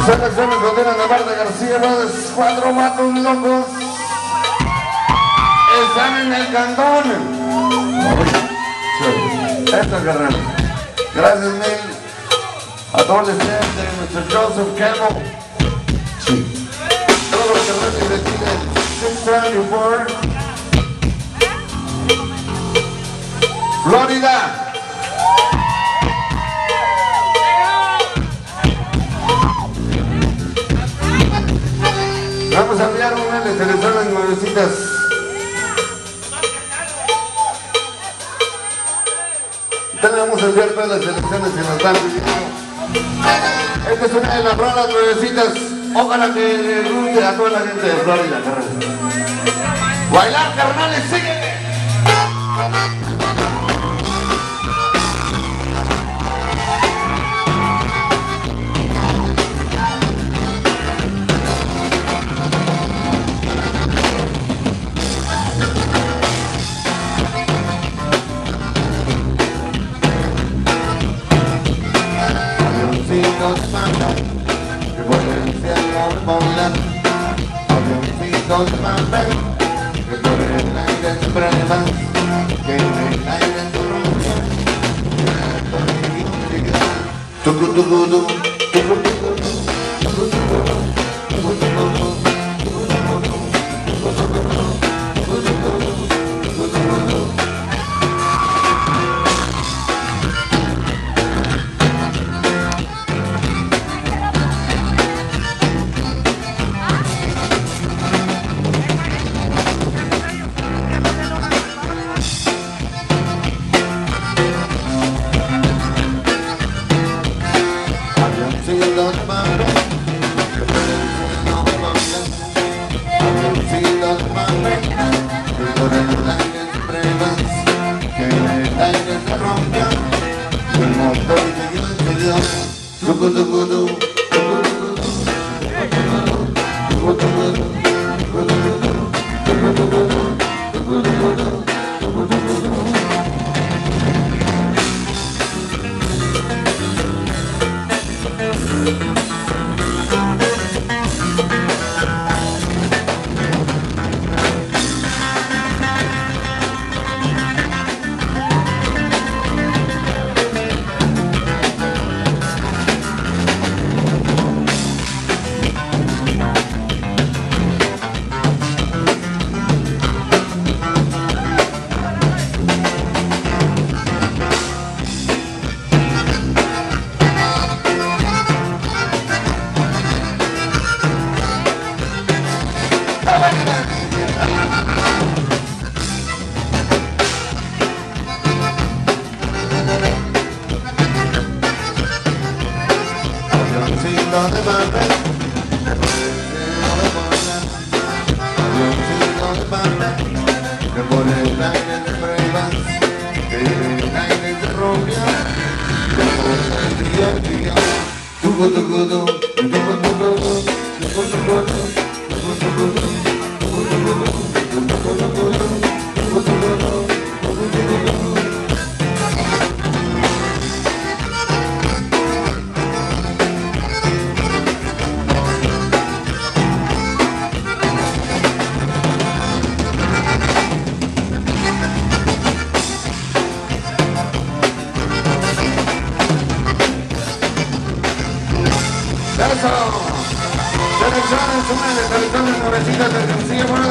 Selecciones Fronteras de Marta García, Brothers, 4 matos locos. Están en el cantón. Esto, carnal. Gracias mil a todos los estudiantes de Mr. Joseph Campbell. Sí. Todos los carnales de Chile, 624. Florida. Vamos a enviar una de selecciones nuevecitas. Entonces vamos a enviar todas las selecciones que nos están pidiendo. Esta es una de las rolas nuevecitas. Ojalá que le guste a toda la gente de Florida, carnal. Bailar, carnales, sigue. Avioncitos mandan, que por el cielo volan. Avioncitos mandan, que por el aire se prueban, que en el aire se rompen. Tucutucudu, tucutucudu, tucutucudu, tucutucudu. Avioncitos mandan, que por el cielo volan. Avioncitos mandan, que por el aire se prueban, que en el aire se rompen. El motor siguió enseguida. Tucutucudu, tucutucudu, tucutucudu, tucutucudu, tucutucudu, tucutucudu. Avioncitos de papel, que por el cielo volan. Avioncitos de papel, que por el aire se prueban, que en el aire se rompen. Que por el día a día. Tucutucudu, tucutucudu, tucutucudu, tucutucudu, tucutucudu, tucutucudu, tucutucudu, tucutucudu. Eso. Selecciones, una de selecciones nuevecitas de García,